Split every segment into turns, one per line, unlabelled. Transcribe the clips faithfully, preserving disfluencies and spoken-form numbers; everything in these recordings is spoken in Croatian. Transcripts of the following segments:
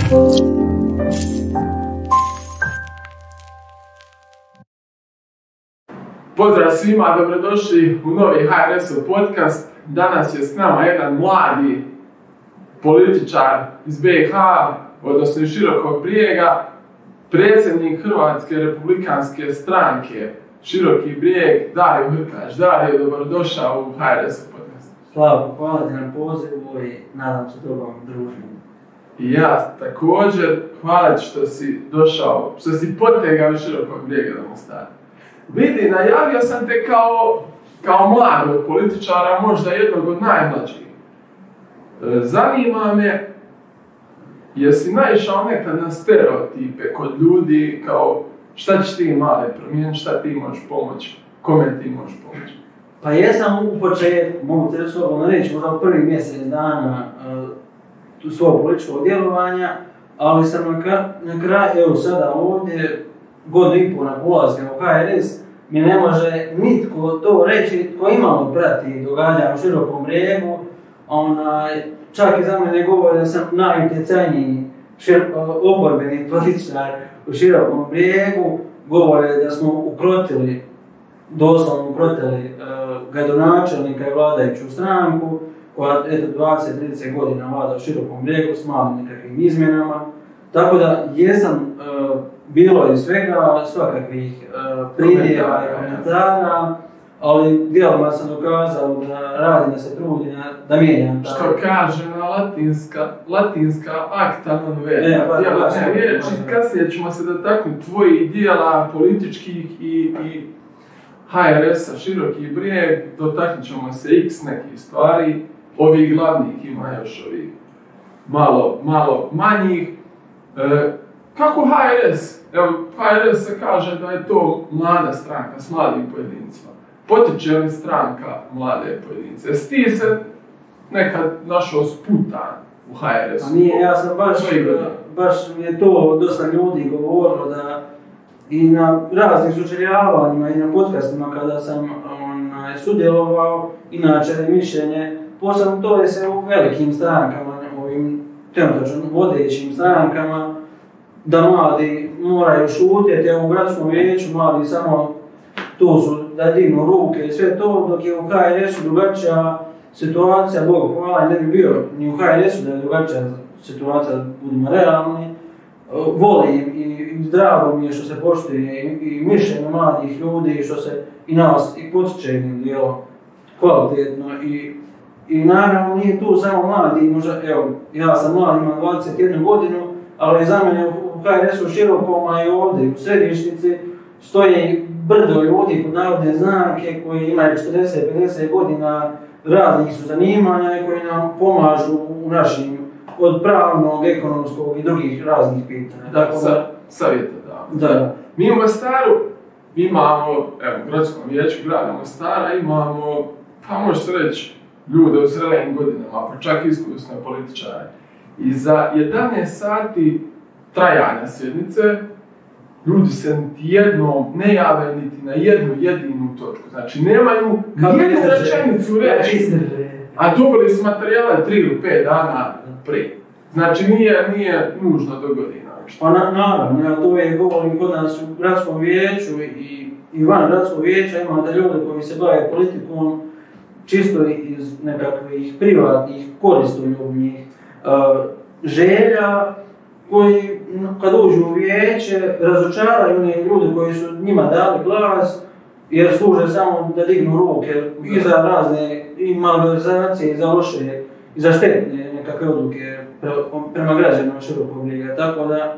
Pozdrav svima, dobrodošli u novi H R S-ov podcast. Danas je s nama jedan mladi političar iz B iH, odnosno iz Širokog Brijega, predsjednik Hrvatske republikanske stranke Široki Brijeg, Dario Hrkaš. Dario, dobrodošao u H R S-ov podcast.
Slavo, hvala ti na pozivu i nadam se dobrom druženju.
I ja također, hvala ti što si došao, što si potegao iz Širokog Brijega do Mostara. Vidi, najavio sam te kao, kao mladog političara, možda jednog od najmlađih. Zanima me, jesi naišao nekad na stereotipe kod ljudi, kao šta ćeš ti male promijeniti, šta ti možeš pomoći, kome ti možeš pomoći?
Pa jesam u početku, mogu te slobodno reći, možda u prvi mjesec dana uh, svog političkog djelovanja, ali sam na, na kraju, evo sada ovdje, godinu i pol nakon ulaska u H R S, mi ne može nitko to reći tko imalo prati događanja u Širokom Brijegu. Onaj, čak i za mene govore da sam najutjecajniji oporbeni političar u Širokom Brijegu. Govore da smo ukrotili, doslovno ukrotili uh, gradonačelnika i vladajuću stranku koja eto dvadeset do trideset godina vlada u Širokom Brijegu s malim nekakvim izmjenama. Tako da jesam uh, bilo je svega, svakakvih uh, pridjeva i komentara, ali dijelima sam dokazao da radim, da se trudim, da mijenjam.
Što kaže na latinska, latinska acta non vera. Ne, ba, djela, baš, ne, riječi, kasnije ćemo se dotaknuti tvojih dijela političkih i, i H R S-a Široki Brijeg, dotaknut ćemo se x nekih stvari, ovih glavnih ima još ovih malo, malo manjih. E, kako H R S? Evo, H R S se kaže da je to mlada stranka s mladim pojedincima. Potiče li stranka mlade pojedince? Jesi ti se nekad našao sputan u H R S-u?
A nije, ja sam baš, baš mi je to dosta ljudi govorilo da i na raznim sučeljavanjima i na podcastima kada sam on, sudjelovao, inače mišljenje, posebno to je se u velikim strankama, ovim trenutačno vodećim strankama, da mladi moraju šutjeti, a u gradskom vijeću mladi samo tu su da dignu ruke i sve to, dok je u H R S-u drugačija situacija, Bogu hvala, ne bi bio ni u H R S-u da je drugačija situacija, budimo realni. Volim i zdravo mi je što se poštuje i, i mišljenje mladih ljudi, što se i nas i podsjeća jednim dijelom kvalitetno i I naravno nije tu samo mladi, možda, evo, ja sam mlad, imam dvadeset jednu godinu, ali za mene u H R S-u Širokom, a i ovdje u središnici stoji brdo ljudi pod navodne znake koji imaju četrdeset do pedeset godina, raznih su zanimanja i koji nam pomažu u našim od pravnog, ekonomskog i drugih raznih pitanja.
Dakle, sa, savjeta da.
Da.
Mi u Mostaru imamo, evo, u gradskom vijeću grada Mostara imamo, pa može se reći, ljude u zrelim godinama, pa čak iskusne političare. I za jedanaest sati trajanja sjednice ljudi se niti jednom ne jave niti na jednu jedinu točku. Znači nemaju nijednu rečenicu reći, a dobili su materijale tri ili pet dana prije. Znači nije, nije nužno do godina.
Pa na, naravno, ja to je govorim kod nas u gradskom vijeću i, i van gradskog vijeća imate ljude koji se bave politikom čisto iz nekakvih privatnih koristoljubnih uh, želja koji kad uđu u vijeće razočaraju one ljude koji su njima dali glas jer služe samo da dignu ruke i za razne i malverzacije i za loše i za štetne nekakve odluke pre, prema građanima Širokog Brijega. Tako da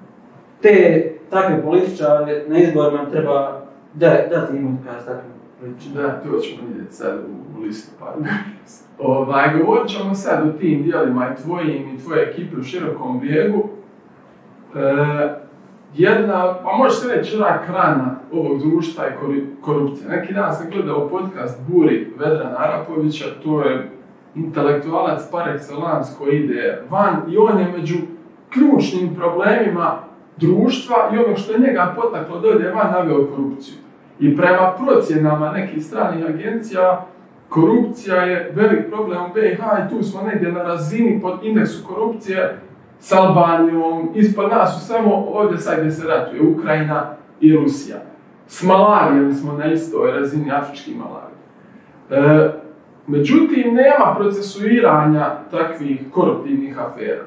te takve političare na izborima treba da, dati im otkaz takvim.
Da, to ćemo vidjeti sad u, u listopadu. Ovaj, govorit ćemo sad o tim dijelima i tvojim i tvoje ekipe u Širokom Brijegu. E, jedna, pa može se reći rak rana ovog društva je korupcija. Neki dan sam gledao podcast Buri Vedrana Arapovića, to je intelektualac par excellence koji ide van i on je među ključnim problemima društva i ono što je njega potaklo da ode van naveo korupciju. I prema procjenama nekih stranih agencija, korupcija je velik problem u B iH i tu smo negdje na razini pod indeksu korupcije s Albanijom, ispod nas su samo ovdje sad gdje se ratuje Ukrajina i Rusija. S malarijom smo na istoj razini, afrički malarije. E, međutim, nema procesuiranja takvih koruptivnih afera.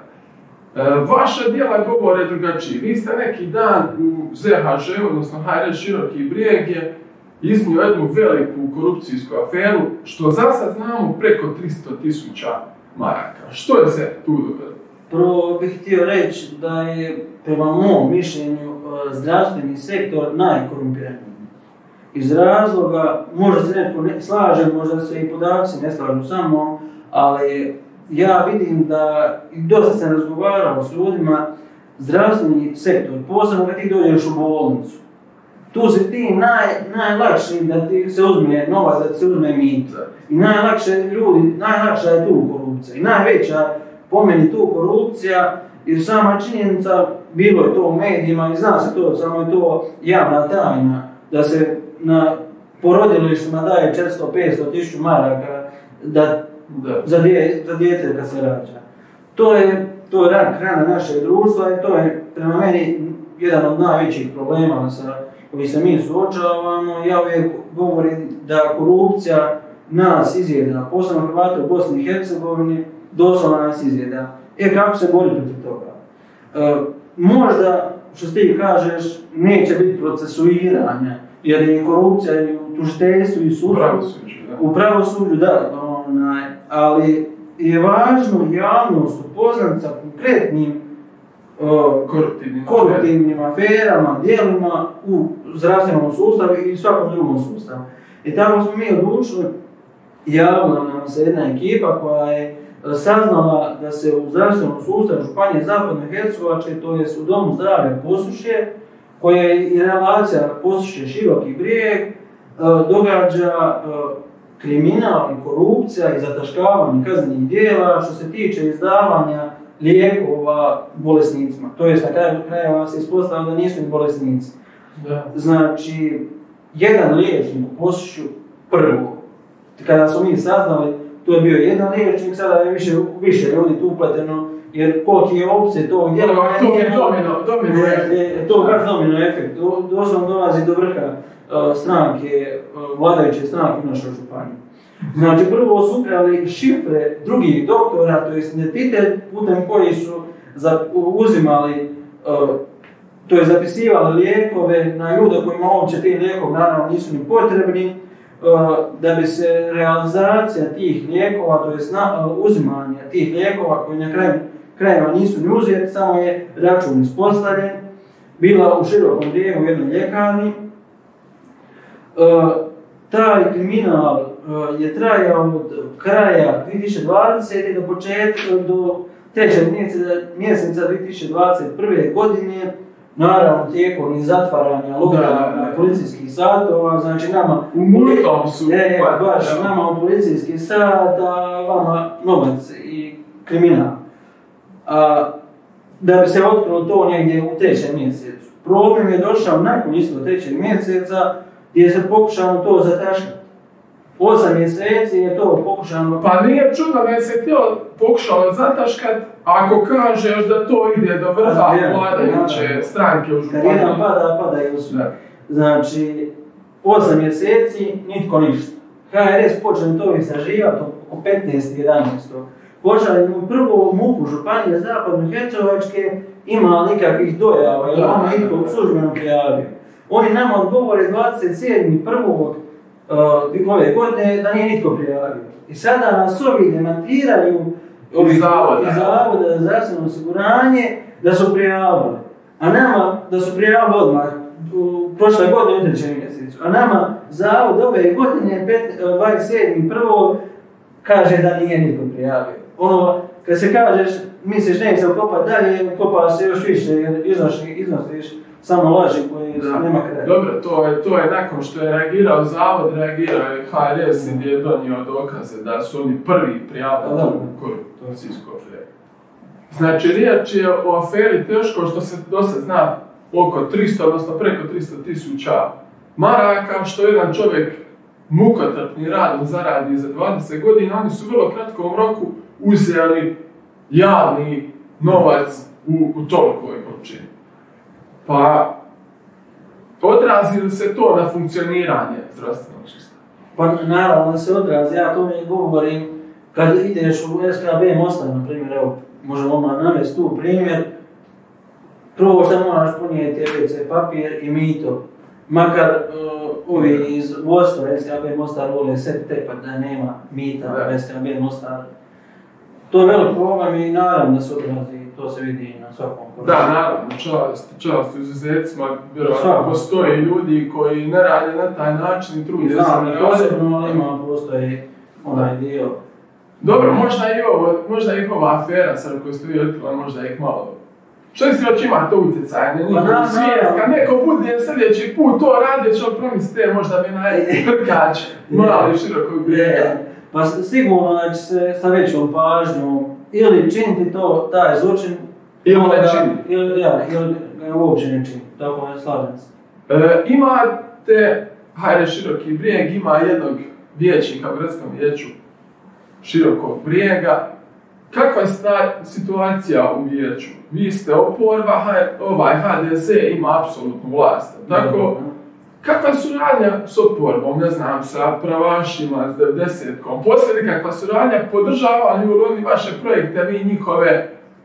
E, vaša djela govore drugačije. Vi ste neki dan u Z H Ž, odnosno H R S Široki Brijeg je iznio jednu veliku korupcijsku aferu, što za sad znamo preko tristo tisuća maraka. Što je se tu dogodilo?
Prvo bih htio reći da je, prema mom mišljenju, zdravstveni sektor najkorumpiraniji. Iz razloga, možda se netko ne slaže, možda se i podaci ne slažu sa mnom, ali ja vidim da, i dosta sam razgovarao s ljudima, zdravstveni sektor, posebno kad ti dođeš u bolnicu, tu si ti naj, najlakši da ti se uzme novac, da ti se uzme mito. I najlakše ljudi, najlakša je tu korupcija. I najveća po meni tu korupcija, jer sama činjenica, bilo je to u medijima i zna se to, samo je to javna tajna, da se na porodilištima daje četiristo do petsto tisuća maraka da, da. Za, dje, za djete kad se rađa. To je, to je rak rana našeg društva i to je prema meni jedan od najvećih problema sa koji se mi suočavamo. Ja uvijek govorim da korupcija nas izjeda, posebno Hrvate u Bosni i Hercegovini, doslovno nas izjeda. E, kako se boriti protiv toga? E, možda, što ti kažeš, neće biti procesuiranja, jer je korupcija i u tužiteljstvu i sudstvu. U pravosuđu, da. Onaj, ali je važno javnost upoznat sa konkretnim uh, koruptivnim, koruptivnim aferama, djelima u zdravstvenom sustavu i svakom drugom sustavu. I tako smo mi odlučili, javila nam se jedna ekipa koja je saznala da se u zdravstvenom sustavu Županije Zapadne Hercegovačke, to je u Domu zdravlja Posušje, koja je i relacija Posušje Široki Brijeg, događa kriminal i korupcija i zataškavanje kaznenih djela što se tiče izdavanja lijekova bolesnicima. To je na kraju krajeva se ispostavlja da nisu i bolesnici. Da. Znači, jedan liječnik u Posušju prvo, kada smo mi saznali, to je bio jedan liječnik, sada je više, više ljudi tu upleteno, jer koliki je opcije tog djela...
To je domino, domino efekt.
To je baš domino efekt. Doslovno dolazi do vrha uh, stranke, uh, vladajuće stranke u našoj županiji. Znači, prvo su ukrali šifre drugih doktora, to je identitet putem koji su za, uzimali, uh, to je zapisivali lijekove na ljude kojima uopće ti lijekovi naravno nisu ni potrebni, da bi se realizacija tih lijekova, to je uzimanje tih lijekova koji na kraju krajeva nisu ni uzeti, samo je račun ispostavljen, bila u Širokom Brijegu u jednoj ljekarni. E, taj kriminal e, je trajao od kraja dvije tisuće dvadesete. do početka, do trećeg mjeseca dvije tisuće dvadeset prve. godine, naravno tijekom i zatvaranja lokalnih policijskih satova, znači nama...
U murtom su...
E, baš, da. Nama u policijski sat, a vama novac i kriminal. A, da bi se otkrilo to negdje u trećem mjesecu. Problem je došao nakon isto trećeg mjeseca, gdje se pokušano to zataškati. Osam mjeseci je to pokušano...
Pa nije čudno da je se to pokušalo zataškat, ako kažeš da to ide do vrha vladajuće stranke u županiji.
Kad jedan pada, pada i osam. Znači, osam mjeseci, nitko ništa. H R S počne to istraživati oko petnaest jedanaest. Požaljeno prvo MUP-u Županije Zapadne Hercegovačke ima nikakvih dojava, jer ono nitko službeno prijavio. Oni nama odgovore dvadeset sedmog prvog Uh, ove godine da nije nitko prijavio. I sada nas ovi demantiraju
iz Zavoda
za zdravstveno osiguranje da su prijavili. A nama da su prijavili odmah u prošle godine u trećem mjesecu. A nama Zavod ove godine dvadeset sedmog prvog kaže da nije nitko prijavio. Ono, kad se kažeš misliš neće se ukopati dalje, kopaš se još više jer iznosiš, iznosiš samo laži koje nema kraja.
Dobro, to je, to je nakon što je reagirao Zavod, reagirao je H R S gdje je donio dokaze da su oni prvi prijavili tu korupcijsku aferu. Znači, riječ je o aferi teško što se dosad zna oko tristo, odnosno preko tristo tisuća maraka, što jedan čovjek mukotrpni radom zaradi za dvadeset godina, oni su u vrlo kratkom roku uzeli javni novac u, u tolikoj količini. Pa, odrazi li se to na funkcioniranje zdravstvenog sustava?
Pa naravno da se odrazi, ja to mi govorim kad ideš u S K B Mostar, na primjer, evo, možemo odmah navesti tu primjer, prvo što moraš ponijeti je ve ce papir i mito. Makar uh, ovi iz vodstva S K B Mostar vole sve tepat da nema mita u S K B Mostar. To je velik problem i naravno da se odrazi, to se vidi na svakom koraku.
Da, naravno, čast, čast izuzecima, vjerovatno postoje ljudi koji ne rade na taj način i trude se ne rade.
Posebno, ali ima postoji onaj dio.
Dobro, možda i ovo, možda i ova afera sad koju ste vi otkrila, možda ih malo. Što misli da će imati utjecaj na njihov svijest? Kad neko bude sljedeći put to radi, će on promisliti, možda bi najtrkač mali širokog brijega.
Pa sigurno da će se sa većom pažnjom ili činiti to, taj zločin,
ili ne činiti.
Ili, ja, ili ga uopće ne činiti, tako ne slažem se.
E, imate, hajde Široki brijeg, ima jednog vijećnika u gradskom vijeću Širokog brijega. Kakva je situacija u vijeću? Vi ste oporba, ovaj ha de ze ima apsolutnu vlast. Tako, kakva je suradnja s oporbom, ne znam, sa pravašima, s devedesetkom? Poslije kakva suradnja, podržavaju li oni vaše projekte, vi njihove?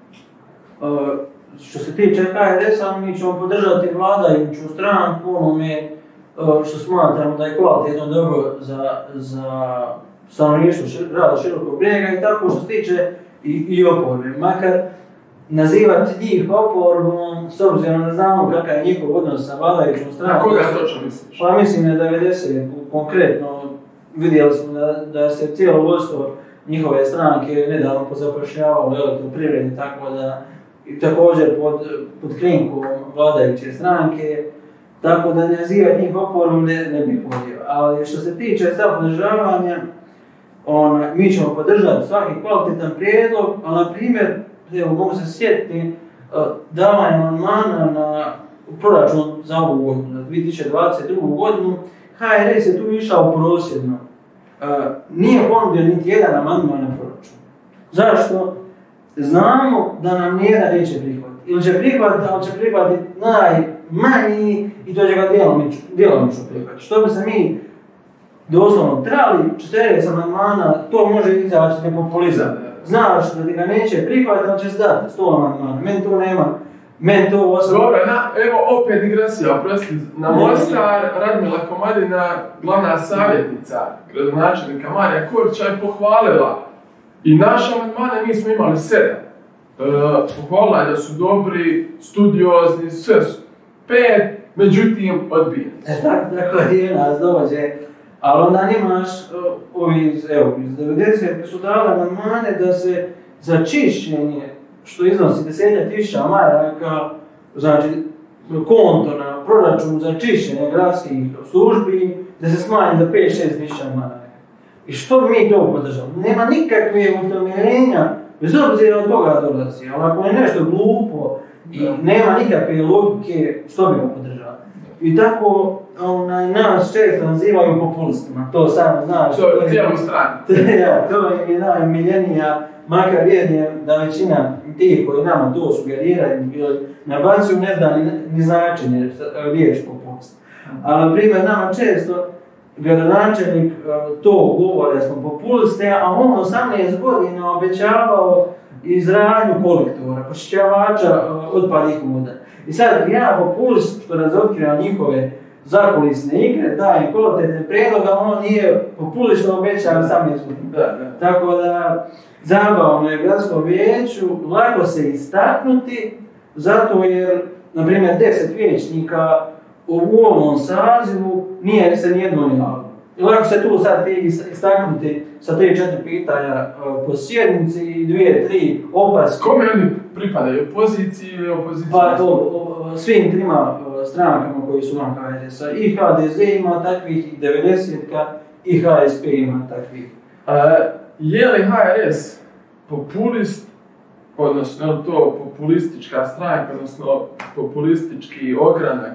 Uh, što se tiče ha er es-a, mi ćemo podržati vladajuću stranku, onome uh, što smatramo da je kvalitetno dobro za, za stanovništvo grada Širokog brijega i tako što se tiče i, i oporbe. Makar nazivati njih oporbom, s obzirom da znamo kakav je njihov odnos sa vladajućom strankom.
Na koga točno misliš?
Pa mislim na devedeset, konkretno vidjeli smo da, da se cijelo vodstvo njihove stranke nedavno pozapošljavalo elektroprivredi, tako da i također pod, pod krinkom vladajuće stranke, tako da nazivati njih oporbom ne, ne bih vodio. Ali što se tiče sad podržavanja, On, mi ćemo podržati svaki kvalitetan prijedlog, ali na primjer, evo, mogu se sjetiti uh, davanje amandmana na proračun za ovu godinu, za dvije tisuće dvadeset drugu. godinu, ha er es je tu išao prosjedno. Uh, nije ponudio niti jedan amandman na proračun. Zašto? Znamo da nam nijedan neće prihvatiti. Ili će prihvatiti, ali će prihvatiti najmanji i to će ga djelomično prihvatiti. Što bi se mi doslovno trebali četrdeset amandmana, to može izaći nepopulizam. Znaš da ti ga neće prihvatiti, ali će se dati sto amandmana. Meni to nema, meni to osobno...
Dobro, evo opet digresija, oprosti. Na Mostar Radmila Komadina, glavna savjetnica gradonačelnika Marija Korića je pohvalila i naše amandmane mi smo imali sedam. E, pohvalila je da su dobri, studiozni, sve su pet, međutim odbijeni.
E, tako, tako je nas dođe. Ali onda imaš, ovi, evo, iz devedesetih su dali amandmane da se za čišćenje, što iznosi deset tisuća maraka, znači konto na proračun za čišćenje gradskih službi, da se smanji za pet šest tisuća maraka. I što mi to podržamo? Nema nikakve utemeljenja, bez obzira od toga dolazi, ali ako je nešto glupo i nema nikakve logike, što bi ga podržali? I tako onaj, nas često nazivaju populistima, to samo znaš.
To je cijelu stranu.
Ja, to je najmiljenija, makar vjerujem da većina tih koji nama to sugeriraju ili nabacuju ne zna ni, ni značenje riječ populist. Ali, na primjer, nama često gradonačelnik to govori da smo populiste, a on osamnaest godina obećavao izradnju kolektora, pročišćavača otpadnih voda. I sad ja populist što razotkriva njihove zakulisne igre, daje kvalitetne prijedloga, on nije populist što obeća osamnaest godina. Tako da, zabavno je gradskom vijeću, lako se istaknuti, zato jer, na primjer, deset vijećnika u ovom sazivu nije se nijedno javilo. I lako se tu sad ti istaknuti sa tri četiri pitanja po sjednici i dvije, tri opaske.
Kome oni pripadaju? Opoziciji ili opoziciji?
Pa to, svim trima strankama koji su van ha er es-a. I ha de ze ima takvih, i devedesetka, i ha es pe ima takvih.
A, je li ha er es populist, odnosno to populistička stranka, odnosno populistički ogranak,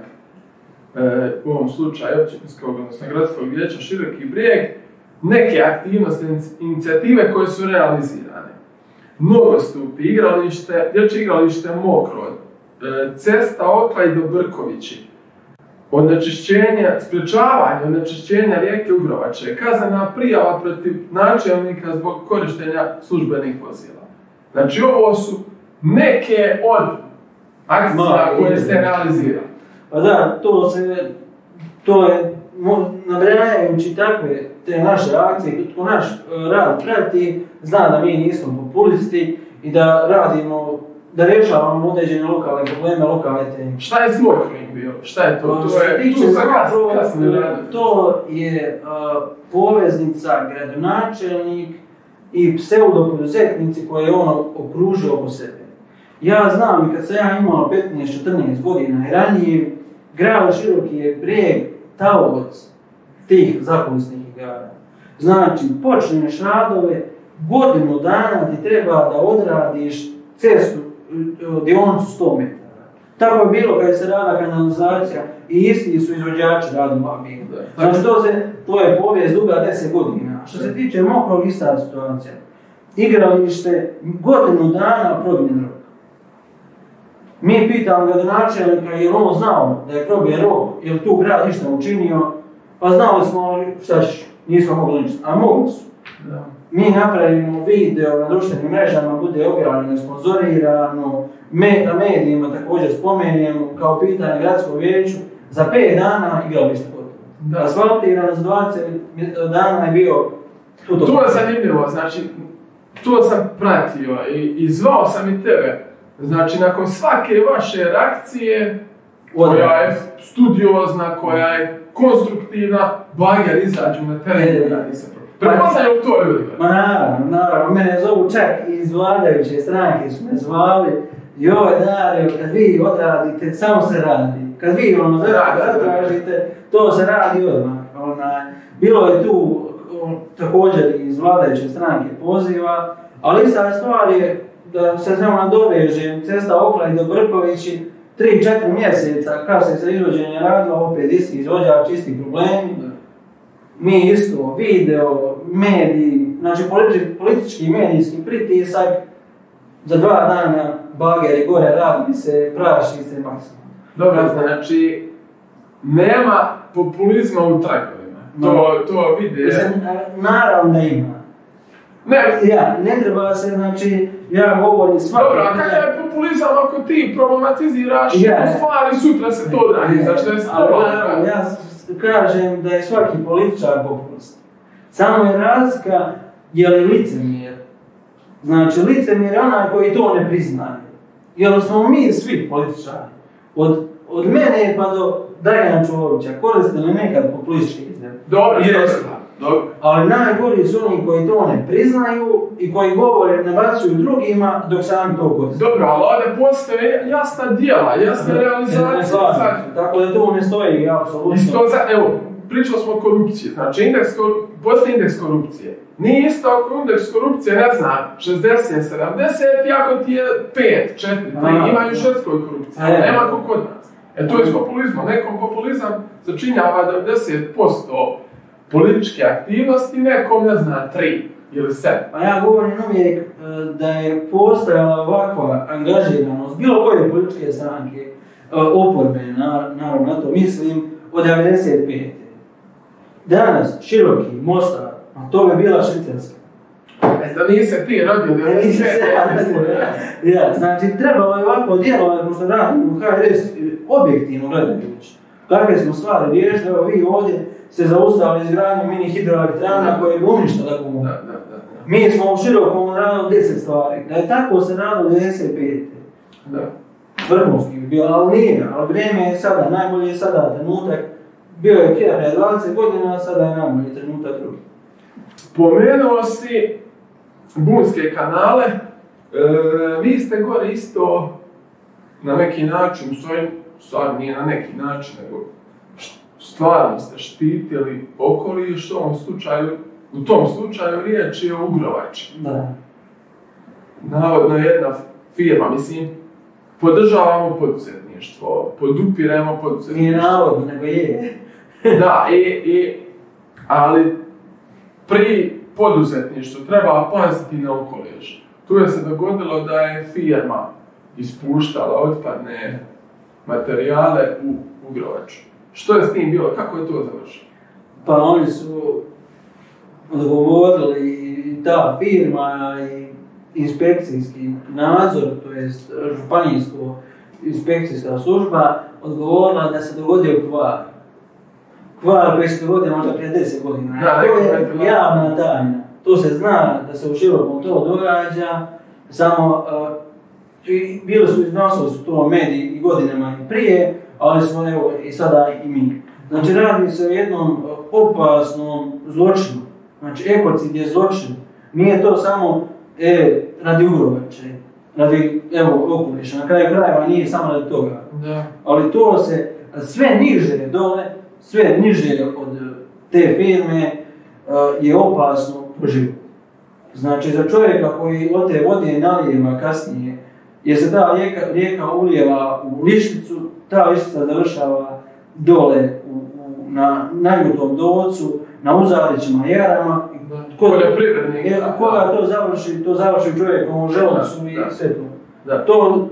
e, u ovom slučaju općinskog, odnosno gradskog vijeća Široki brijeg, neke aktivnosti, inicijative koje su realizirane? nogostupi, igralište, dječje igralište Mokrod, cesta Oklaj do Brkovići, onečišćenje, sprečavanje onečišćenja rijeke Ugrovače, kaznena prijava protiv načelnika zbog korištenja službenih vozila. Znači ovo su neke od akcija koje se realizira.
Pa da, to se, to je, nabrajajući takve te naše akcije, ko naš rad prati, zna da mi nismo populisti i da radimo, da rješavamo određene lokalne probleme, lokalne teme.
Šta je s Mokrim bilo? Šta je to? To je, tu sa kasnije radom.
To je uh, poveznica gradonačelnik i pseudopoduzetnici koje je on okružio oko sebe. Ja znam i kad sam ja imao petnaest četrnaest godina i ranije, grad Široki je brijeg taoc tih zakulisnih igara. Znači, počneš radove, godinu dana ti treba da odradiš cestu, dionicu sto metara. Tako je bilo kad se rada kanalizacija i isti su izvođači radova bili. Znači, to, se, to je povijest duga deset godina. Što se tiče Mokrog, ista situacija. Igralište, godinu dana probijen rok. Mi pitamo gradonačelnika je li on znao da je probijen rok, je li tu grad ništa učinio, pa znali smo šta ćeš, nismo mogli ništa, a mogli su. Da. Mi napravimo video na društvenim mrežama, bude objavljeno, sponzorirano, me, na medijima također spomenemo kao pitanje gradskog vijeću, za pet dana igralište gotovo. Asfaltirano za dvadeset dana je bio tu.
To je zanimljivo, znači, to sam pratio i, i zvao sam i tebe. Znači, nakon svake vaše reakcije, koja je studiozna, koja je konstruktivna, bager izađu na teren i radi se problem. Prepoznaju to ljudi?
Ma naravno, naravno. Mene zovu čak iz vladajuće stranke, su me zvali. Joj, Dario, kad vi odradite, samo se radi. Kad vi ono zatražite, to se radi odmah. Bilo je tu također iz vladajuće stranke poziva, ali ista stvar je, da se samo nadovežem, cesta Oklaj do Brkovići, tri četiri mjeseca kasnije za izvođenje radova, opet isti izvođač, isti problemi. Mi isto, video, mediji, znači politički i medijski pritisak, za dva dana bageri gore radi se, praši se maksimalno.
Dobro, znači, nema populizma u tragovima, to, to vidi.
Naravno da ima.
Ne.
Ja, ne treba se, znači, ja govorim svaki...
Dobro, a kakav je populizam ako ti problematiziraš ja, stvari, sutra se to radi, znači da je stvarno...
Ja kažem da je svaki političar populist. Samo je razlika je li licemjer. Znači, licemjer je onaj koji to ne priznaje. Jer smo mi svi političari. Od, od mene pa do Dragana Čovića koristili nekad populistički izgled.
Dobro, dobro.
Ali najgori su oni koji to ne priznaju i koji govore, nabacuju drugima dok sami to koriste.
Dobro, ali ovdje postoje jasna dijela, jasna realizacija.
Tako da to ne stoji, apsolutno.
Isto za, evo, pričali smo o korupciji, znači indeks, postoji indeks korupcije. Nije isto ako indeks korupcije, ne znam, šezdeset, sedamdeset, iako ti je pet, četiri, tri, imaju švedskoj korupciji, ali nema ko kod nas. E to je s populizmom, nekom populizam začinjava devedeset posto političke aktivnosti, nekom, ne znam, tri ili sedam.
Pa ja govorim uvijek da je postojala ovakva angažiranost bilo koje političke stranke, oporbe, naravno na to mislim, od devedeset pete. Danas, Široki, Mostar, a to bi bila Švicarska.
E, da nisi ti rodio devedeset pete.
Ja, znači, trebalo je ovako djelovati, pošto radimo u H R S objektivno gledajući. Kakve smo stvari riješili, evo vi ovdje se zaustavili izgradnju mini hidroelektrana koje bi uništili tako mogu. Mi smo u Širokom radili deset stvari. Da je tako se radilo devedeset pete. Vrhunski bi bio, ali nije. Ali vrijeme je sada, najbolje je sada trenutak. Bio je prije dvadeset godina, a sada je najbolji trenutak drugi.
Pomenuo si bunske kanale. E, vi ste gore isto na neki način, stvarno nije na neki način, nego stvarno ste štitili okoliš, u tom slučaju, u tom slučaju riječ je o Ugrovači.
Da.
Navodno jedna firma, mislim, podržavamo poduzetništvo, podupiremo poduzetništvo.
Nije navodno, nego je.
Da, i, i, ali pri poduzetništvu treba paziti na okoliš. tu je se dogodilo da je firma ispuštala otpadne materijale u Ugrovaču. Što je s tim bilo? Kako je to završilo?
Pa oni su odgovorili i ta firma i inspekcijski nadzor, to je županijsko inspekcijska služba, odgovorila da se dogodio kvar. Kvar koji se dogodio možda prije deset godina.
Da,
to je javna tajna. To se zna da se u širokom to događa, samo uh, bili su iznosili su to mediji i godinama i prije, ali smo evo i sada i mi. Znači radi se o jednom opasnom zločinu. Znači ekocid je zločin. Nije to samo e, radi Ugrovače, radi evo okoliša. Na kraju krajeva nije samo radi toga.
Da.
Ali to se sve niže dole, sve niže od te firme uh, je opasno po život. Znači za čovjeka koji od te vode nalijeva kasnije, jer se ta rijeka, rijeka ulijeva u lišnicu, ta lišnica završava dole u, u, na najutom docu, na uzalićima jarama.
Poljoprivrednik.
A koga to završi, to završi čovjekom u želucu i
da.
sve to.
Da.
To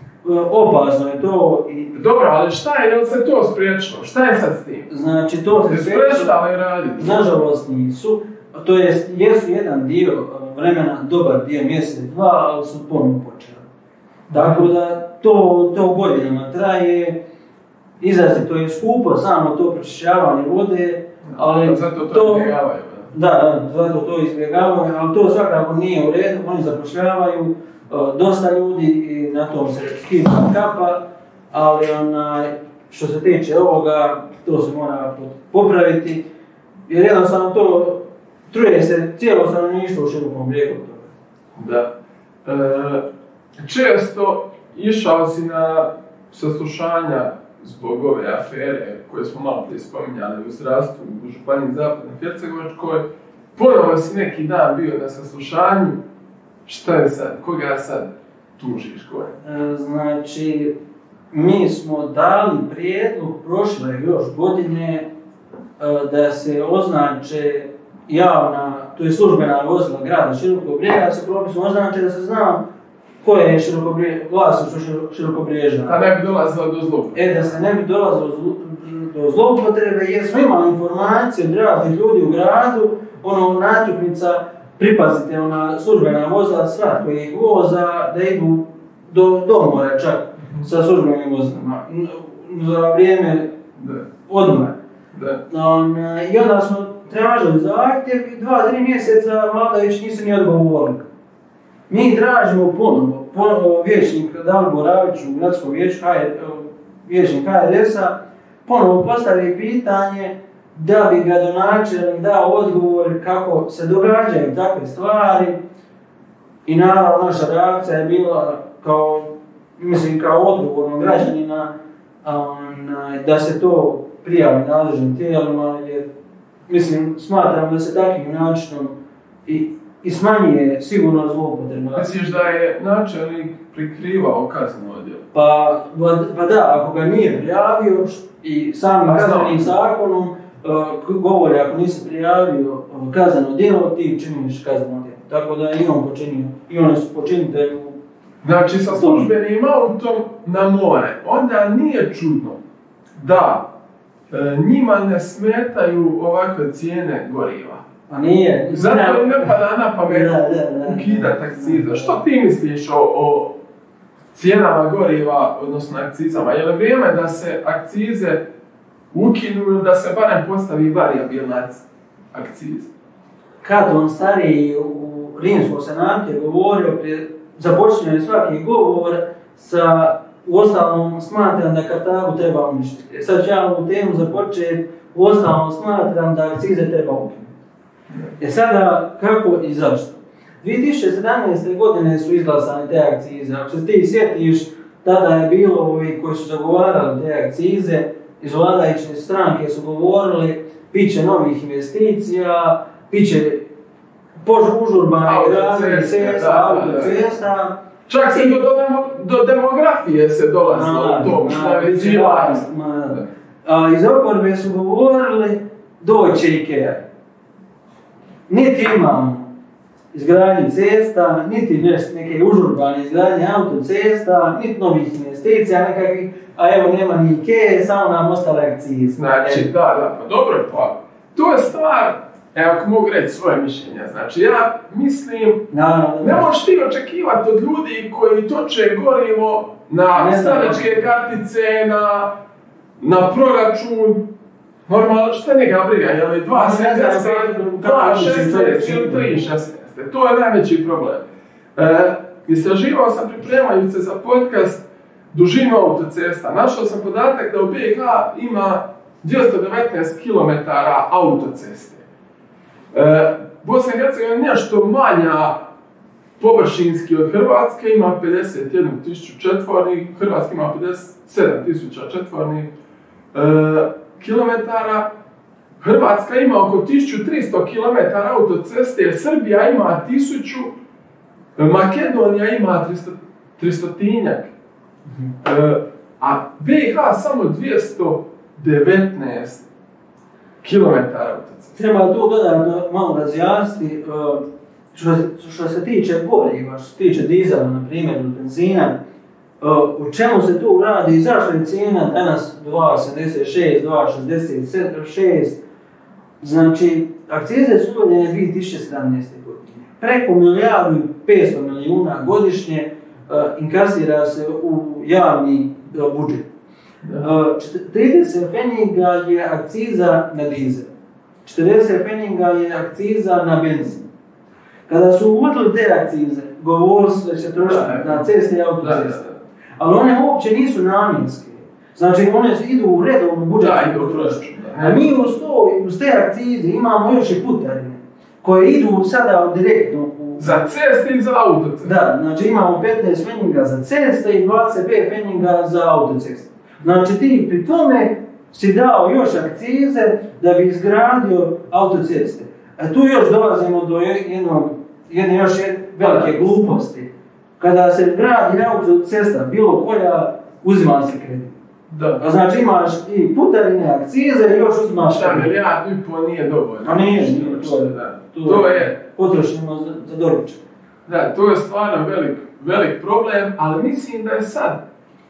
opasno je to i...
Dobro, ali šta je, je li se to spriječilo? Šta je sad s tim?
Znači to se
spriječilo. Prestali raditi?
Nažalost nisu. To je, jesu jedan dio vremena, dobar dio, mjesec, dva, ali su ponovno počeli. Tako da to, to godinama traje, izrazito je skupo samo to pročišćavanje vode, ali
zato to, to izbjegavaju.
Da, da, zato to izbjegavaju, ali to svakako nije u redu, oni zapošljavaju uh, dosta ljudi i na tom se skida kapa, ali onaj, što se tiče ovoga, to se mora popraviti, jer jednostavno to truje se cijelo stanovništvo u Širokom Brijegu.
Da. E, često išao si na saslušanja zbog ove afere koje smo malo prije spominjali u zdravstvu u Županiji Zapadnoj Hercegovačkoj. Ponovo si neki dan bio na saslušanju. Šta je sad? Koga sad tužiš? Koje?
E, znači, mi smo dali prijedlog prošle još godine e, da se označe javna, to je službena vozila grada Širokog Brijega, da se propisom označe da se zna ko je vlasništvo Širokobriježana.
Da ne bi dolazilo do zloupotrebe.
E, da se ne bi dolazilo do zloupotrebe, jer smo imali informacije od raznih ljudi u gradu, ono, natuknica, pripazite, ona službena vozila, svatko ih voza, da idu do, do mora čak sa službenim vozilama, za vrijeme odmora. I onda smo tražili zahtjev i dva, tri mjeseca vladajući nisu ni odgovorili. Mi tražimo ponovo, ponovo vijećnik Dalibor Ravić u gradskom vijeću, vijećnik H R S-a, ponovo postavi pitanje da bi gradonačelnik dao odgovor kako se događaju takve stvari. I naravno naša reakcija je bila kao, mislim, kao odgovornog građanina da se to prijavi nadležnim tijelima, jer mislim, smatram da se takvim načinom i i smanjuje sigurno zloupotreba.
Misliš da je načelnik prikrivao kazneno djelo?
Pa, pa da, ako ga nije prijavio i samim kaznenim zakonom uh, govori ako nisi prijavio uh, kazneno djelo, ti činiš kazneno djelo. Tako da i on počinio, i oni su počinitelji.
Znači sa službenim autom na more, onda nije čudno da e, njima ne smetaju ovakve cijene goriva.
A nije.
Zato li ne pada na pamet ukidati akciza? Što ti misliš o, o cijenama goriva, odnosno akcizama? Je li vrijeme da se akcize ukinu ili da se barem postavi varijabilna akciza?
Kad on stariji u Rimskom senatu je govorio, započinje svaki govor sa, uostalom smatram da Kartagu treba uništiti. Sad ću ja ovu temu započeti, uostalom smatram da akcize treba ukinuti. E sada, kako i zašto? dvije tisuće sedamnaeste. godine su izglasane te akcize. Ako se ti sjetiš, tada je bilo ovi koji su zagovarali te akcize, iz vladajuće stranke su govorili, piće novih investicija, piće požurbane gradnje cesta, autocesta.
Čak se do, do demografije se dolazilo u tom naveđivanju.
Iz oporbe su govorili, doće IKEA. Niti imamo izgradnje cesta, niti neke užurbane izgradnje autocesta, niti novih investicija nekakvih, a evo nema ni Ikee, samo nam ostale akcije.
Znači, da, da, pa dobro, pa to je stvar, evo ako mogu reći svoje mišljenje, znači ja mislim,
no, no, no,
ne možeš ti očekivati od ljudi koji toče gorivo na stranačke kartice, na, na proračun, normalno, šta njega briga, je li dva sedamdeset, dva šesnaest ili tri šesnaest? To je najveći problem. E, istraživao sam pripremajući se za podcast dužinu autocesta. Našao sam podatak da u B i H ima dvjesto devetnaest kilometara autoceste. E, Bosna i Hercegovina je nešto manja površinski od Hrvatske, ima pedeset jednu tisuću četvornih, Hrvatska ima pedeset sedam tisuća četvornih e, kilometara. Hrvatska ima oko tisuću tristo kilometara autoceste, Srbija ima tisuću, Makedonija ima tristotinjak, mm-hmm. e, a B i H samo dvjesto devetnaest kilometara autoceste.
Treba tu dodatno malo razjasniti, što, što se tiče goriva, što se tiče dizela, na primjer, od benzina, u čemu se tu radi i zašto je cijena danas dva sedamdeset šest, dva šezdeset šest. Znači, akcize su uvedene dvije tisuće sedamnaeste. godine. Preko milijardu i petsto milijuna godišnje uh, inkasira se u javni uh, budžet. Uh, trideset pfenniga je akciza na dizel. četrdeset pfenniga je akciza na benzin. Kada su uvodili te akcize, govorili su da će trošiti na ceste i autoceste. Ali one uopće nisu namjenske. Znači, one idu u redovnu budžetsku potrošnju. A mi uz, to, uz te akcize imamo još i putarine, koje idu sada direktno u...
Za ceste i za autoceste.
Da, znači imamo petnaest pfenniga za ceste i dvadeset pet pfenniga za autoceste. Znači ti pri tome si dao još akcize da bi izgradio autoceste. A tu još dolazimo do jednog, jedne još velike gluposti. Kada se gradi autocesta, bilo koja, uzima se kredit.
Da.
Znači imaš i putarine, akcize i još uzimaš kredit.
Da, milijardu i pol nije dovoljno.
A nije, nije to,
da.
to,
to je
potrošimo za, za doručak.
Da, to je stvarno velik, velik problem, ali mislim da je sad,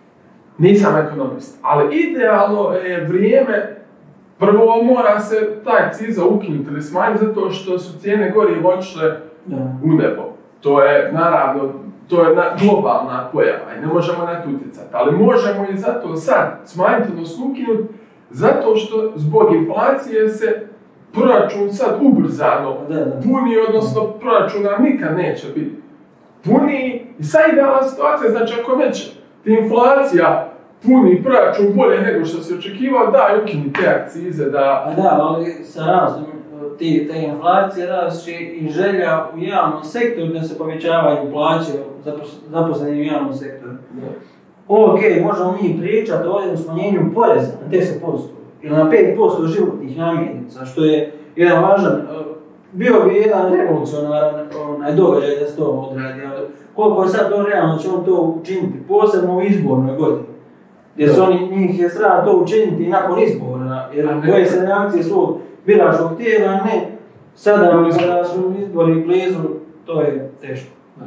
nisam ekonomist, ali idealno je vrijeme, prvo mora se ta akciza ukinuti ili smanjiti zato što su cijene goriva otišle u nebo. To je naravno, to je na, globalna pojava i ne možemo na to utjecati, ali možemo i zato sad smanjiti, odnosno ukinuti, zato što zbog inflacije se proračun sad ubrzano puni, odnosno proračuna nikad neće biti puni. I sad idealna situacija, znači ako već inflacija puni proračun bolje nego što se očekivao, daj ukini te akcize da...
A da, ali sa rastom te inflacije raste i želja u javnom sektoru da se povećavaju plaće zaposlenih u javnom sektoru. Da. Ok, možemo mi pričati o smanjenju poreza na deset posto ili na pet posto životnih namirnica, što je jedan važan, bio bi jedan revolucionaran onaj događaj da se to odradi, ali koliko sad to realno će on to učiniti, posebno u izbornoj godini, gdje su oni, njih je strah to učiniti nakon izbora, jer boje se reakcije svog biračkog tijela, ne sada kada su izbori blizu, to je teško.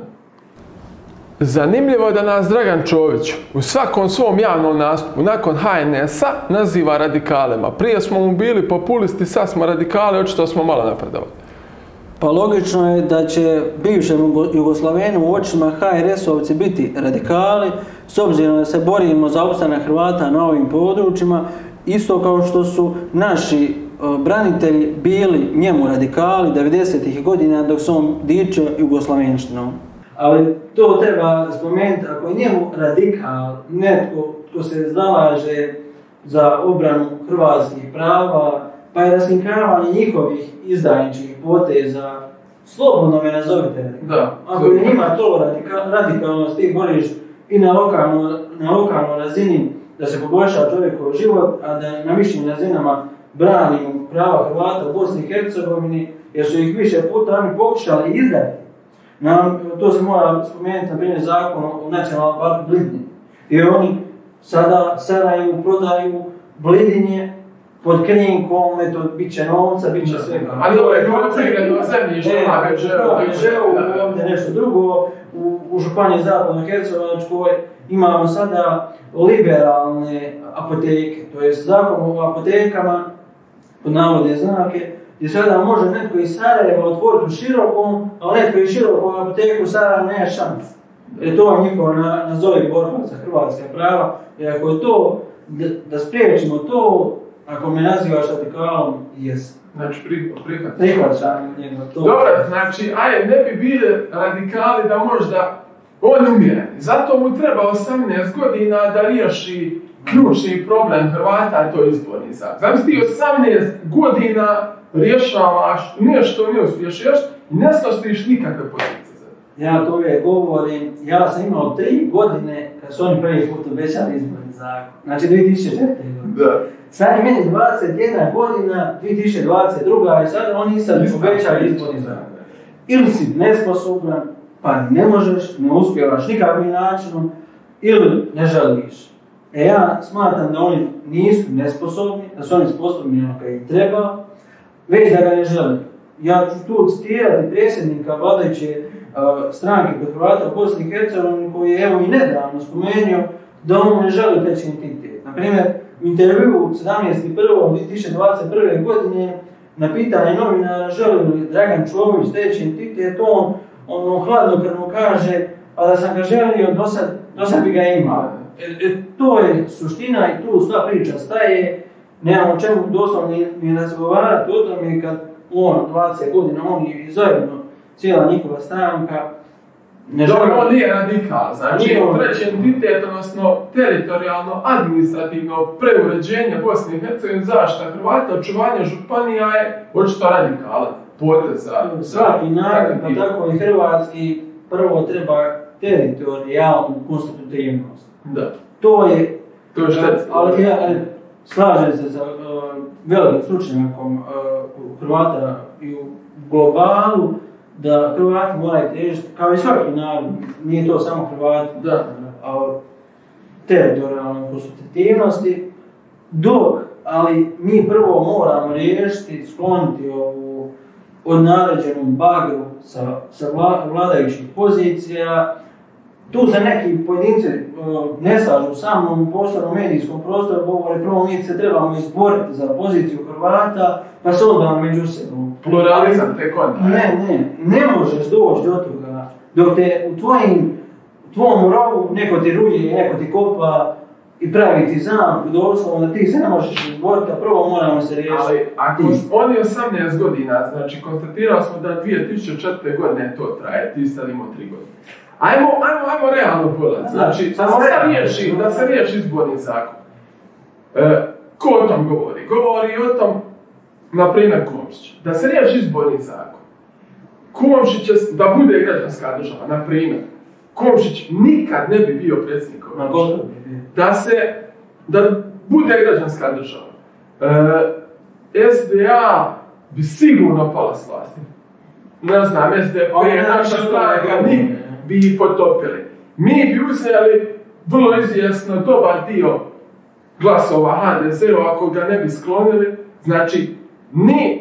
Zanimljivo je da nas Dragan Čović u svakom svom javnom nastupu nakon H N S-a naziva radikalima. Prije smo mu bili populisti, sad smo radikali, očito smo malo napredovali.
Pa logično je da će bivšem Jugoslavenu u očima H R S-ovci biti radikali, s obzirom da se borimo za opstanak Hrvata na ovim područjima, isto kao što su naši branitelji bili njemu radikali devedesetih godina dok su on dičio jugoslavenštinom. Ali to treba spomenuti, ako je njemu radikal, netko ko se zalaže za obranu hrvatskih prava, pa je raskrinkavanje njihovih izdajničkih poteza, slobodno me nazovite.
Da.
Ako je njima to radika, radikalnost, ti boriš i na lokalnoj na lokalno razini da se poboljša čovjekov život, a da na višim razinama branimo prava Hrvata u Bosni i Hercegovini, jer su ih više puta oni pokušali izdati. Nam, to se mora spomenuti, na primjer, zakon o nacionalnom parku Blidinje. Jer oni sada Sarajevu prodaju Blidinje pod krinkom, eto, bit će novca, bit će svega.
Ali ovo je novca i gledano zemljište, ima
H Ž ovdje nešto drugo. U, u županiji Zapadno-Hercegovačkoj imamo sada liberalne apoteke, to je zakon o apotekama, pod navodne znake, gdje sada može netko iz Sarajeva otvoriti u Širokom, ali netko iz Širokog apoteku u Sarajevu nema šanse. Jer to je njihova nazovi borba za hrvatska prava, i ako je to, da, da spriječimo to, ako me nazivaš radikalom, jesam.
Znači, prihvaćam.
Prihvaćam njega to.
Dobro, znači, ajde, ne bi bili radikali da možda on umire. Zato mu treba osamnaest godina da riješi ključni problem Hrvata, a to je izborni zakon. Znam ti osamnaest godina rješavaš nešto, ne uspiješ još i ne slaštiš nikakve pozicije.
Ja to uvijek govorim, ja sam imao tri godine kad su oni prvi put obećali izborni zakon. Znači dvije tisuće četvrte.
Da.
Sad je meni dvadeset jedna godina, dvije tisuće dvadeset druga i sad oni sad obećali izborni zakon. Ili si nesposoban, pa ne možeš, ne uspijevaš nikakvim načinom, ili ne želiš. E ja smatram da oni nisu nesposobni, da su oni sposobni ono kad im treba, već da ga ne žele. Ja ću tu citirati predsjednika vladajuće uh, stranke kod Hrvata u Bosni i Hercegovini koji je evo i nedavno spomenuo da on ne želi treći entitet. Naprimjer, u intervju sedamnaestog prvog dvije tisuće dvadeset prve. godine na pitanje novinara želi li Dragan Čović treći entitet, on ono hladnokrvno kaže, a da sam ga želio, do sad, do sad bi ga imao. E, e, to je suština i tu sva priča staje, nemamo o čemu doslovno ni, ni razgovarati o tome kad on dvadeset godina, on je zajedno cijela njihova stranka.
Dobro, on nije radikal, znači treći entitet, odnosno teritorijalno, administrativno preuređenje Bosne i Hercegovine, zaštita Hrvata, očuvanje županija je očito radikalan potez za...
Svaki narod, pa tako i hrvatski, prvo treba teritorijalnu konstitutivnost.
Da.
To je...
To je štetski.
Ali ja slažem se sa uh, velikim stručnjakom uh, Hrvata i u globalu, da Hrvati moraju težiti, kao i svaki narod, nije to samo Hrvati,
da,
a teritorijalne konstitutivnosti, dok, ali mi prvo moramo riješiti, skloniti ovu odnaređenu bagru sa, sa vla, vladajućih pozicija. Tu se neki pojedinci uh, ne slažu sa mnom u prostornom medijskom prostoru, govore prvo mi se trebamo izboriti za poziciju Hrvata, pa se onda među sebom.
Pluralizam tek onda.
Ne, ne, ne možeš doći do toga, dok te u tvojim, tvom rovu neko ti ruje, neko ti kopa i pravi ti zamku, doslovno da ti se ne možeš izboriti, a prvo moramo se riješiti.
Ali ako oni osamnaest godina, znači konstatirali smo da dvije tisuće četvrte. godine to traje, ti sad imao tri godine. Ajmo, ajmo, ajmo realno pogledati, znači da se riješi, da se riješi izborni zakon. E, ko o tom govori? Govori o tom, na primjer, Komšić. Da se riješi izborni zakon. Komšić da bude građanska država, na primjer. Komšić nikad ne bi bio predsjednik ove. Da se, da bude građanska država. E, S D A bi sigurno pala s vlasti. Ne znam, S D P, naša stranka, mi bi ih potopili. Mi bi uzeli vrlo izvjesno dobar dio glasova H D Z-u ako ga ne bi sklonili. Znači, ni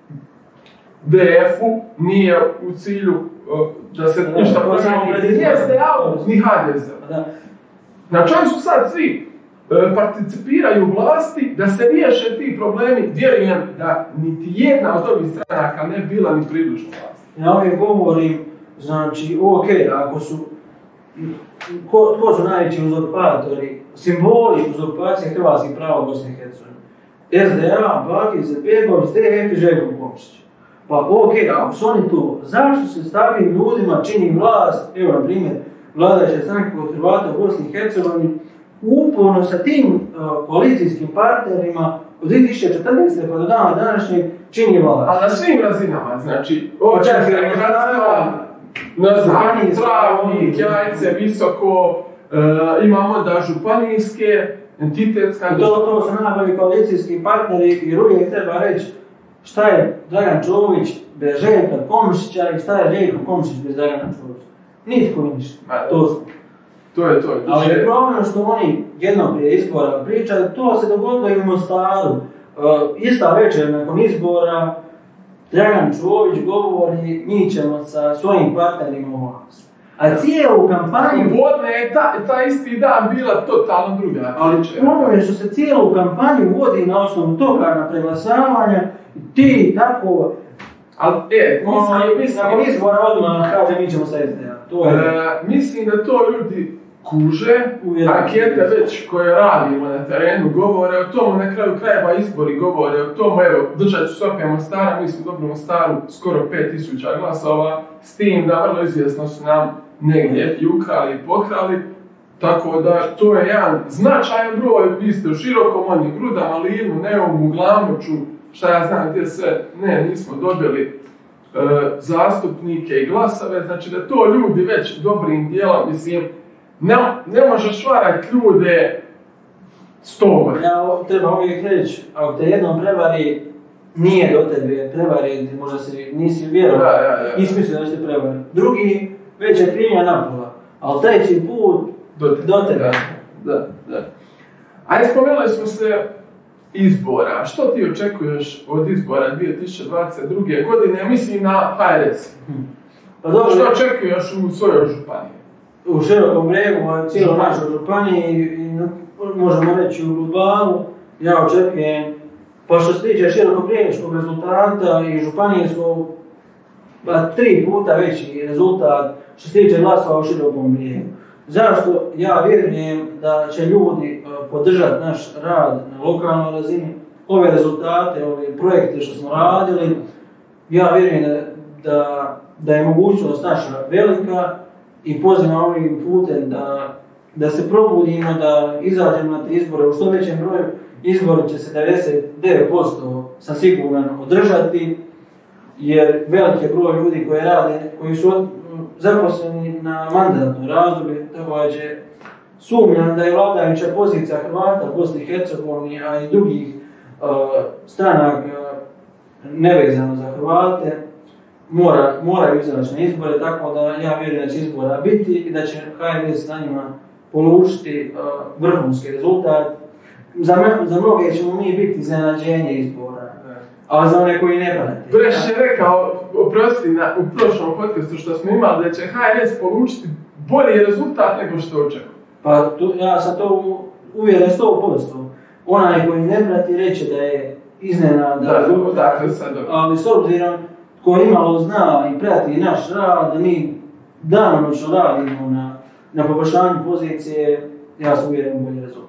D F-u nije u cilju uh, da se ništa promijeni, ni S D A-u, ni H D Z-u. Znači, oni su sad svi uh, participiraju u vlasti da se riješe ti problemi. Vjerujem da niti jedna od ovih stranaka ne bila ni približno vlasti.
Ja ovdje govorim, znači, ok, ako su, ko, ko su najveći uzurpatori, simboli uzurpacije hrvatskih prava u Bosni i Hercegovini? S D A, Bakir, Izetbegović, D F i Željko Komšić. Pa ok, ako su oni to, zašto se s takvim ljudima čini vlast, evo na primjer, vladajuća stranka kod Hrvata u Bosni i Hercegovini, uporno sa tim uh, koalicijskim partnerima od dvije tisuće četrnaeste. pa do dana današnjeg čini vlast.
Ali na svim razinama, znači, općinska građanska, ne znam, Travnik, Jajce, Visoko, uh, imamo da županijske, entitetska...
To, to su najbolji koalicijski partneri i uvijek treba reći šta je Dragan Čović bez Željka Komšića i šta je Željko Komšić bez Dragana Čovića. Nitko ništa. To smo.
To je to.
Ali je problem što oni jedno prije izbora pričaju, to se dogodilo i u Mostaru. ista večer nakon izbora Dragan Čović govori mi ćemo sa svojim partnerima u vlast. A cijelu kampanju...
Vodne je ta, ta isti dan bila totalno druga.
Ali problem je što se cijelu kampanju vodi na osnovu toga na preglasavanja i ti tako...
Ali, e, mislim,
mislim, ako izbora odmah kaže mi ćemo sa S D A. To je...
E, mislim da to ljudi kuže, ankete već koje radimo na terenu govore o tomu, na kraju krajeva izbori govore o tomu, evo, držat ću Sofija Mostara, mi smo dobili Mostaru skoro pet tisuća glasova, s tim da vrlo izvjesno su nam negdje i ukrali i pokrali, tako da to je jedan značajan broj, vi ste u širokom, oni Grudama, Livnu, Neumu, Glavnoću, šta ja znam gdje sve, ne, nismo dobili e, zastupnike i glasove, znači da to ljudi već dobrim dijelom, mislim, ne, ne možeš varati ljude sto godina.
Ja treba uvijek reći, ako te jednom prevari, nije do tebe prevari, možda si nisi vjerovao,
da, ja, ja.
nisi mislio da će te prevari. Drugi, već je krivnja napola, ali treći put
do tebe.
Do tebe.
Da, da, da. Ajde, spomenuli smo se izbora. Što ti očekuješ od izbora dvije tisuće dvadeset druge. godine, mislim na H R S?
Pa dobro,
što očekuješ u svojoj županiji?
U Širokom Brijegu, a cijelo našoj županiji, možemo reći u globalu, ja očekujem, pa što se tiče širokobriješkog rezultata i županijskog, pa tri puta veći rezultat što se tiče glasova u Širokom Brijegu. Zašto? Ja vjerujem da će ljudi podržati naš rad na lokalnoj razini, ove rezultate, ove projekte što smo radili. Ja vjerujem da, da, da je mogućnost naša velika i pozivam ovim putem da, da se probudimo, da izađemo na te izbore u što većem broju. Izbori će se devedeset devet posto sam siguran održati, jer veliki broj ljudi koji rade, koji su zaposleni na mandatno razdoblje, tako će sumnjam da je vladajuća pozicija Hrvata, Bosne i Hercegovine, a i drugih uh, stranaka nevezano za Hrvate, mora, moraju izaći na izbore, tako da ja vjerujem da će izbora biti i da će H R S na njima polučiti uh, vrhunski rezultat. Za, me, za mnoge ćemo mi biti iznenađenje izbora, a za one koji ne prate.
Breš je rekao, oprosti, na, u prošlom podcastu što smo imali, da će H R S polučiti bolji rezultat nego što očekuje.
Pa tu, ja sam to uvjeren sto posto. Onaj koji ne prati reće da je iznenada
da,
rezultat,
dakle, sad,
ali s obzirom ko imalo zna i prati naš rad, da mi danonoćno radimo na, na poboljšanju pozicije, ja sam uvjeren u bolji rezultat.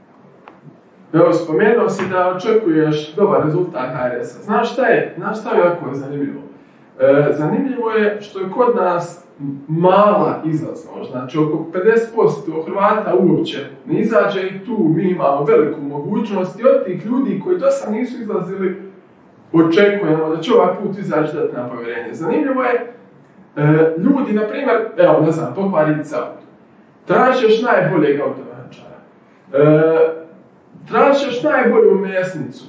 Evo, spomenuo si da očekuješ dobar rezultat H R S-a. Znaš šta je? Znaš šta je jako zanimljivo? E, zanimljivo je što je kod nas mala izlaznost. Znači, oko pedeset posto Hrvata uopće ne izađe i tu mi imamo veliku mogućnost i od tih ljudi koji do sad nisu izlazili očekujemo da će ovaj put izaći dati na povjerenje. Zanimljivo je, e, ljudi, na primjer, evo, ne znam, pokvariti auto. Tražiš najboljeg automenadžera. E, Tražiš najbolju mesnicu.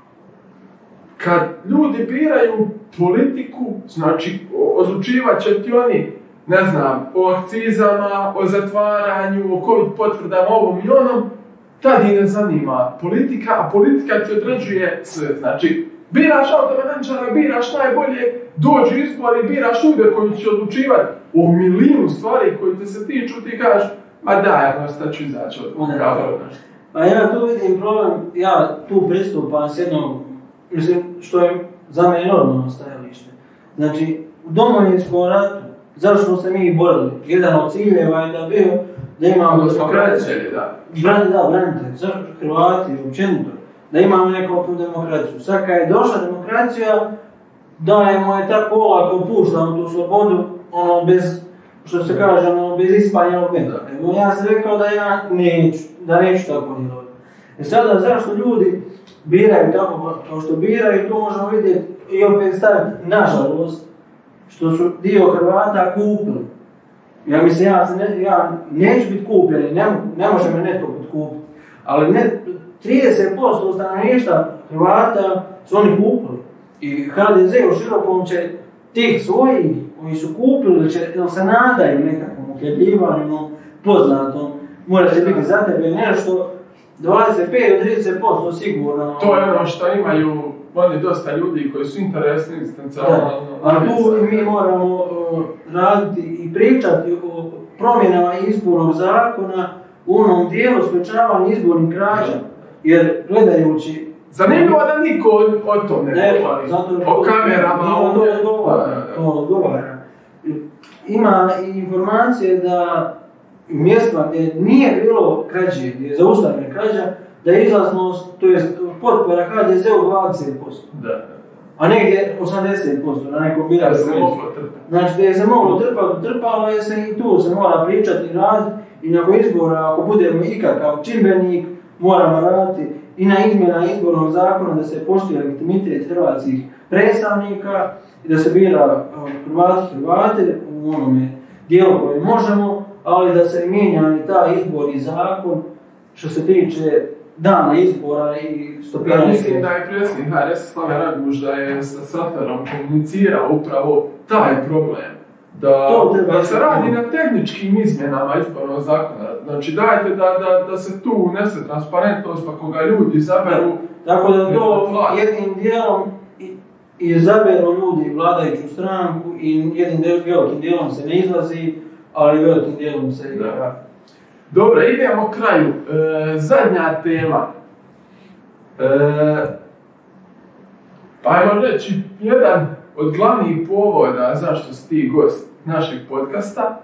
Kad ljudi biraju politiku, znači odlučivat će ti oni, ne znam, o akcizama, o zatvaranju, o covid potvrdama, ovom i onom, tad i ne zanima politika, a politika ti određuje sve. Znači, biraš automenadžera, biraš najbolje, dođu izbori, biraš ljude koji će odlučivati o milijunu stvari koji te se tiču, ti kažeš, a daj, jednostavno ću izaći od kavara.
Pa ja tu vidim problem, ja tu pristupam s jednom, mislim, što je za mene normalno stajalište. Znači, u Domovinskom ratu, zašto smo se mi borili? Jedan od ciljeva je da bio, da imamo demokraciju.
Da,
Bran, da, branite, zašto Hrvati, općenito, da imamo nekakvu demokraciju. Sad kad je došla demokracija, dajemo je tako olako, puštamo tu slobodu, ono, bez, što se kaže, ono, bez ispaljenog meta. Ja sam rekao da ja neću, da neću tako djelovati. E sada, zašto ljudi biraju tako kao što biraju, to možemo vidjeti i opet staviti, nažalost, što su dio Hrvata kupili. Ja mislim, ja, ne, ja neću biti kupljen, ne, ne može me netko potkupiti. Ali ne, trideset posto stanovništva Hrvata su oni kupili. I H D Z u širokom će tih svojih koji su kupili, će, se nadaju nekakvom uhljebljivanju poznatom, mora će biti za tebe nešto, dvadeset pet do trideset posto sigurno.
To je ono što imaju oni dosta ljudi koji su interesni egzistencijalno.
A tu mi moramo uh, raditi i pričati o promjenama izbornog zakona u onom dijelu sprečavanja izbornih krađa. Jer gledajući...
Zanimljivo da niko o tom ne govori. O kamerama, o
to odgovara. To odgovara. Ima i informacije da mjesta gdje nije bilo krađe, gdje je zaustavljena krađa, da je izlaznost, to je potpora ha de ze u dvadeset posto.
Da.
A negdje osamdeset posto na nekom biračkom mjestu. Znači, gdje se moglo trpati, trpalo je se i tu se mora pričati i raditi. I nakon izbora, ako budemo ikakav čimbenik, moramo raditi i na izmjena izbornog zakona da se poštuje legitimitet hrvatskih predstavnika i da se bira Hrvati Hrvate u onome dijelu koje možemo, ali da se mijenja i taj izborni zakon što se tiče dana izbora i stopiranja.
Ja mislim da je predsjednik ha er es Slaven Raguž da je sa Saferom komunicirao upravo taj problem. Da, da se radi na tehničkim izmjenama izbornog zakona. Znači dajte da, da, da se tu unese transparentnost pa koga ljudi izaberu.
Tako da to jednim dijelom izaberu ljudi vladajuću stranku i jednim velikim dijelom se ne izlazi, ali velikim dijelom se igra.
Dobro, idemo kraju. E, zadnja tema. E, pa ajmo reći, jedan od glavnih povoda zašto si ti gost našeg podcasta,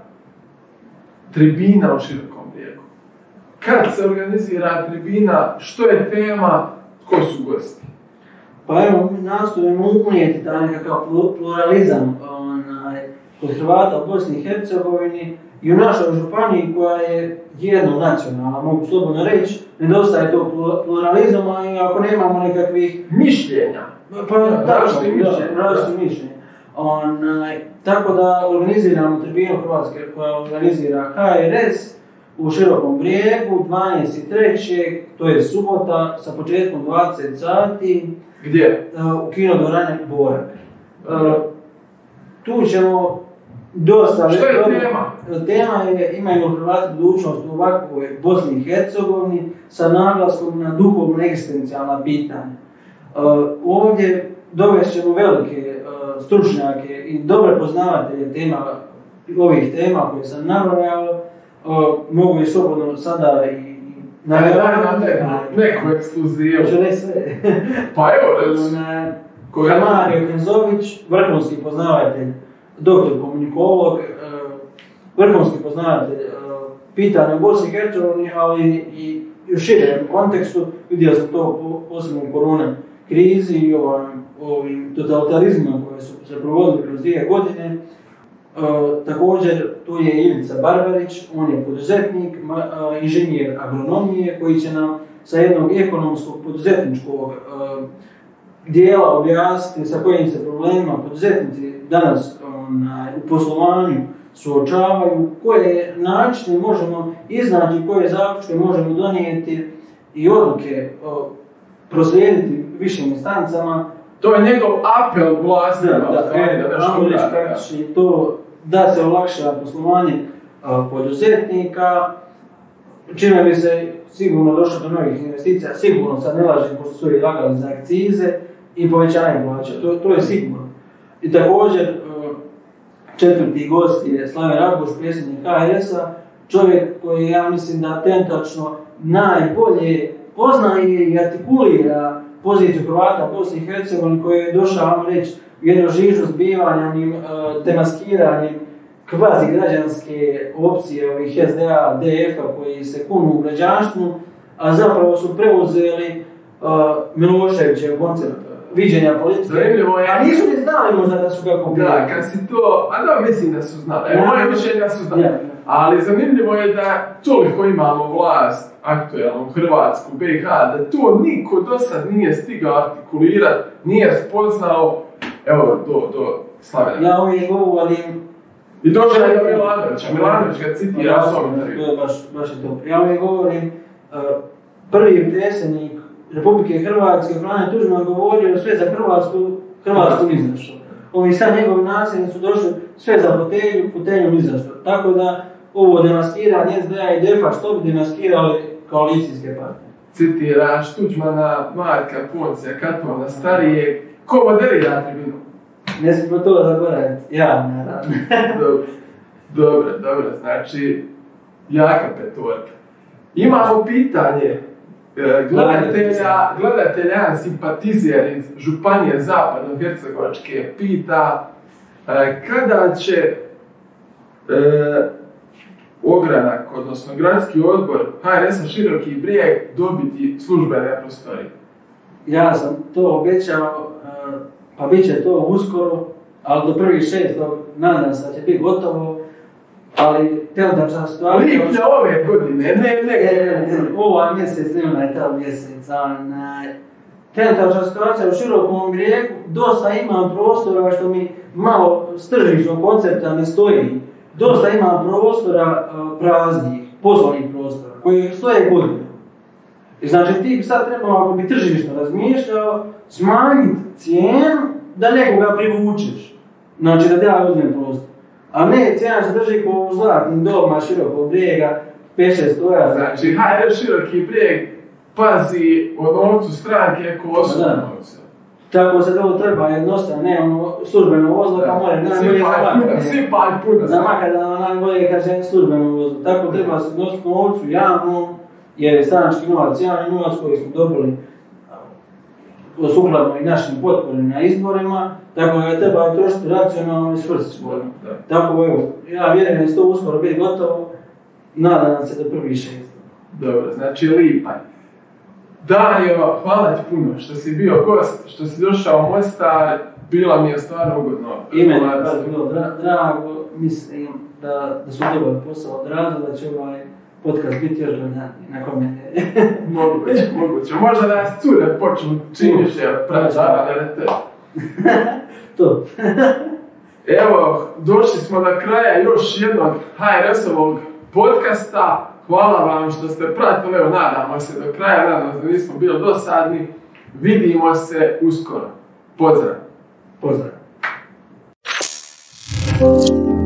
tribina u Širokom Brijegu. Kad se organizira tribina, što je tema, tko su gosti?
Pa evo, mi nastojimo unijeti taj nekakav pluralizam onaj, kod Hrvata u Bosni i Hercegovini i u našoj županiji koja je jednonacionalna, mogu slobodno reći, nedostaje tog pluralizama i ako nemamo nekakvih
mišljenja,
pa različitih mišljenja, mišljenja. Onaj, tako da organiziramo tribinu Hrvatske koja organizira ha er es u Širokom Brijegu dvanaestog trećeg to je subota sa početkom dvadeset sati.
Gdje?
U kinodvorani Borak. Uh, tu ćemo dosta...
Što je tema?
Tema je imaju Hrvati budućnost u ovakvoj Bosni i Hercegovini sa naglaskom na duhovno egzistencijalna pitanja. Uh, ovdje dovešćemo velike uh, stručnjake i dobre poznavatelje tema, ovih tema koje sam nabrojao. Uh, mogu i slobodno sada i
najavljati neku ekskluzivu.
Hoću ne sve.
Pa evo reći.
Mario Kenzović, vrhunski poznavatelj, doktor komunikolog, uh, vrhunski poznavatelj uh, pitanja u Bosni i Hercegovini, ali i u širem kontekstu. Vidio sam to posebno u korona krizi i ovim, ovim totalitarizmima koje su se provodili kroz dvije godine. Uh, također tu je Ivica Barbarić, on je poduzetnik, ma, uh, inženjer agronomije koji će nam sa jednog ekonomskog poduzetničkog uh, dijela objasniti sa kojim se problemima poduzetnici danas onaj, u poslovanju suočavaju, koje načine možemo iznaći, koje zaključke možemo donijeti i odluke uh, proslijediti višim instancama.
To je njegov apel vlastima.
Da, da, da, da, to da se olakša poslovanje uh, poduzetnika, čime bi se sigurno došlo do novih investicija, sigurno sad ne lažem pošto su i lagali za akcize i povećanje plaća, to, to je sigurno. I također uh, četvrti gost je Slaven Raguž, predsjednik ha er es-a, čovjek koji ja mislim da tentačno najbolje poznaje i artikulira poziciju Hrvata u Bosni i Hercegovini koji je došao, vam reći, u jednu žižu zbivanja, onim uh, demaskiranjem kvazi građanske opcije ovih es de a, de ef-a koji se kunu u građanštvu, a zapravo su preuzeli uh, Miloševićev koncept viđenja politike.
Zanimljivo je.
A nisu ni znali možda da su ga kopirali.
Da, kad si to, a da mislim da su znali, evo moje mišljenja su znali. Ja. Ali zanimljivo je da toliko imamo vlast aktualnu Hrvatsku, be i ha, da to niko do sad nije stigao artikulirati, nije spoznao, evo, do, do Slavena.
Ja uvijek govorim...
I došao je do Milanovića, Milanović ga citira s ovim intervju.
To je baš, baš je to. Ja uvijek govorim, uh, prvi predsjednik Republike Hrvatske, Franje Tuđman, govorio sve za Hrvatsku, Hrvatsku ni za što. Ovi sad njegovi nasljednici su došli sve za fotelju, fotelju ni za što. Tako da ovo demaskiranje es de a i de ef-a što bi demaskirali koalicijske partije.
citiraš Tuđmana, Marka Poncija, Katona starijeg, ko moderira tribinu?
Ne smijemo to zaboraviti, ja naravno.
Dobro, dobro, dobro, znači, jaka petorka. Imamo pitanje, gledatelja, gledatelja, jedan simpatizer iz Županije Zapadno-Hercegovačke pita kada će e, ogranak, odnosno gradski odbor H R S-a Široki Brijeg dobiti službene prostorije.
Ja sam to obećao, pa bit će to uskoro, ali do prvih šestog nadam se da će biti gotovo, ali trenutačna situacija...
Lipnja ove godine, ne, ne,
ne. Ovaj mjesec, ne onaj ta mjesec, onaj... Trenutačna situacija u Širokom Brijegu, dosta imam prostora što mi malo s tržišnog koncepta ne stoji. Dosta imam prostora uh, praznih, poslovnih prostora, koji stoje godinu. I znači ti bi sad trebalo, ako bi tržišno razmišljao, smanjiti cijenu da nekoga privučeš. Znači da ja uzmem prostor. A ne, cijena se drži ko u zlatnim dobama Širokog Brijega, pet šest stoja.
Znači H R S Široki Brijeg pazi o novcu stranke ko osobno novca.
Tako se to treba jednostavno, ne ono službeno vozilo, pa more najbolje zamakati.
Svi pali puno.
Zamakati da najbolje kaže službeno vozilo. Tako treba se nositi novcu javnom, jer je stranački novac javni novac koji smo dobili sukladno i našim potporima na izborima, tako da treba trošiti racionalno i svrsishodno. Tako evo, ja vjerujem da će to uskoro biti gotovo, nadam se do prvih šest.
Dobro, znači lipanj. Dario, hvala ti puno što si bio gost, što si došao u Mostar, bila mi je stvarno ugodno.
I meni je baš bilo dra- drago, mislim da, da su dobar posao odradili, da će ovaj podcast biti još gledaniji, na kome
moguće, moguće. Možda da nas cure počnu čim više praćara, ne te.
To.
Evo, došli smo do kraja još jednog H R S-ovog podcasta. Hvala vam što ste pratili, evo nadamo se do kraja, nadamo se da nismo bili dosadni. Vidimo se uskoro. Pozdrav.
Pozdrav.